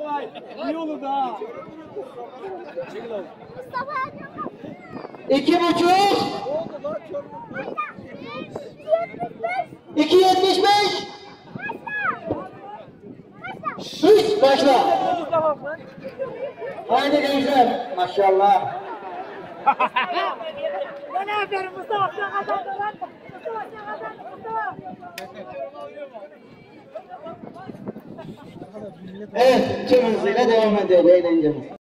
İyi olur da. 2,5. 2,75. 3 başla. Haydi gençler. Maşallah. Ben aferin Mustafa sen kazandın lan. Mustafa sen kazandın Mustafa. Evet, tüm hızıyla devam ediyor eğlencemiz.